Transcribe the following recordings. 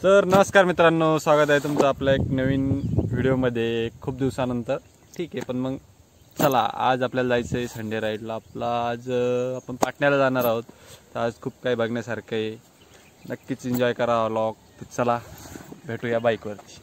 तर नमस्कार मित्रांनो, स्वागत आहे तुमचं आपल्या एक नवीन व्हिडिओमध्ये खूप दिवसानंतर. ठीक आहे, पण मग चला आज आपल्याला जायचं आहे संडे राईडला. आज आपण पाटण्याला जाणार आहोत. तर आज खूप काही बघण्यासारखं आहे, नक्कीच एन्जॉय करा व्लॉग. तर चला भेटूया बाईकवरती.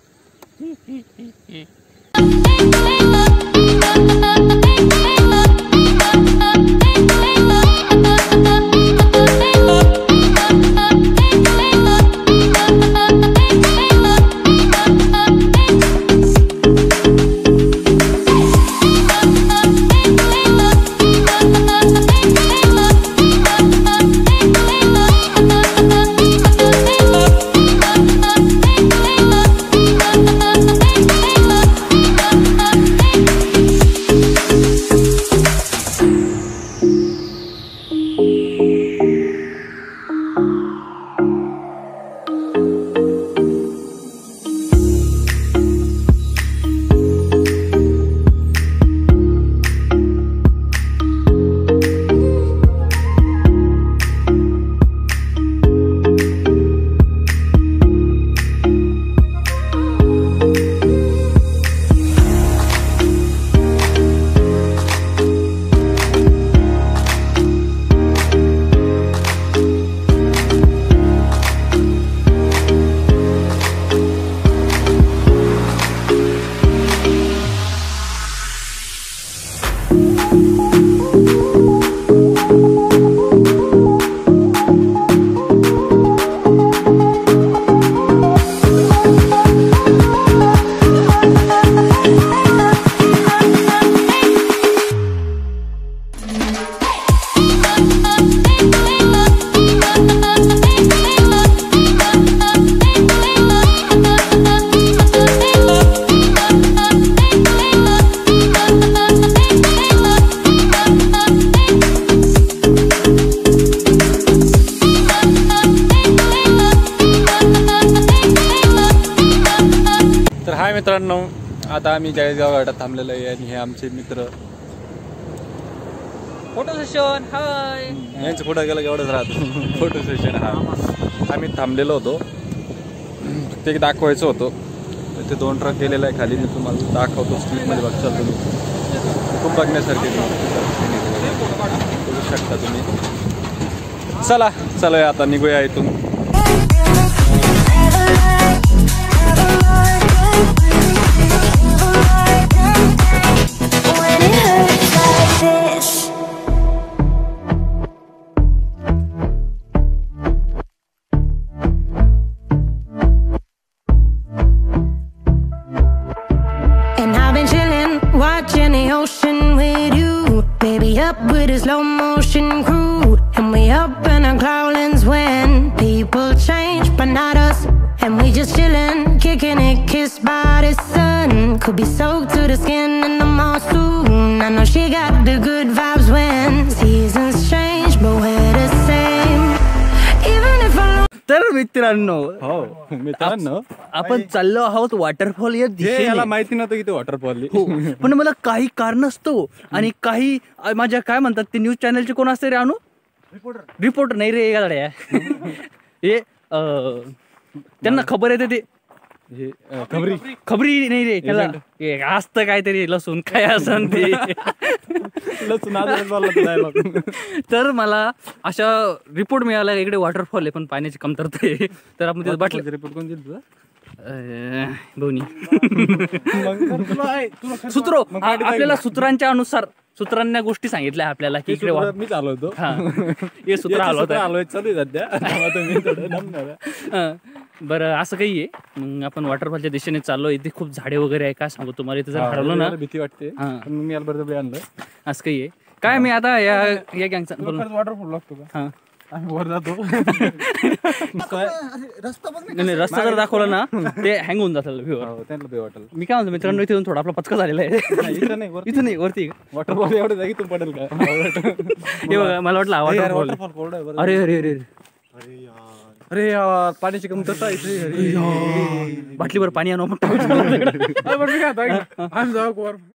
हाय मित्रांनो, आता आम्ही जळगाव घाटात थांबलेलो आहे आणि हे आमचे मित्र. Photo session. हाय, यांचं पुढे गेलं एवढंच राहतो फोटो सेशन. हा आम्ही थांबलेलो होतो, फक्त एक दाखवायचं होतं. ते 2 ट्रक गेलेला आहे खाली, मी तुम्हाला दाखवतो. स्ट्रीटमध्ये बघता तुम्ही, खूप बघण्यासारखे बघू शकता तुम्ही. चला चला आता निघूया इथून. Watching the ocean with you, baby, up with a slow motion crew, and we up in our clouds when people change, but not us. And we just chillin', kicking it, kissed by the sun. Could be soaked to the skin in the monsoon. I know she got the good vibes when seasons change, but we're the same. Even if I तर मित्रांनो, हो मित्रांनो, आपण चाललो आहोत waterfall या दिशेने. याला माहिती नव्हतं की ते वॉटरफॉल. हो, पण मला काही कारणास्तव आणि काही माझ्या काय म्हणतात ते न्यूज चॅनलचे कोण असते रे आणू, रिपोर्टर नाही रे गाड्या हे त्यांना खबर येते ते खबरी नाही रे, त्याला असतं काहीतरी लसूण काय असं ते लसूण. तर मला अशा रिपोर्ट मिळाला इकडे वॉटरफॉल आहे पण पाण्याची कमतरता आहे. तर आपण तिथे बाटलं रिपोर्ट कोण दिलं तुझा? दोन्ही सूत्र आपल्याला सूत्रांच्या अनुसार सूत्रांना गोष्टी सांगितल्या आपल्याला की इकडे मी चालू होतो. हे सूत्र आलोय चालू सध्या. बरं, असं काही आहे. मग आपण वॉटरफॉलच्या दिशेने चाललो. इथे खूप झाडे वगैरे आहे. काय सांगू तुम्हाला, इथे जर हरवलं ना भीती वाटते. मी याला आणलं. असं काही आहे काय. मी आता या गँगचा वॉटरफॉल लागतो का? हा, वर जातो. रस्ता जर दाखवला ना ते हँग होऊन जातं त्यांना वाटेल. मी काय म्हणतो मित्रांनो, इथून थोडा आपला पचका झालेला आहे. इथं नाही वरती वॉटरफॉल एवढं जागी तू पडेल का? हे बघा, मला वाटलं वॉटरफॉल. अरे अरे अरे अरे यार, पाण्याची कमतरता आहे. बाटलीवर पाणी आणू.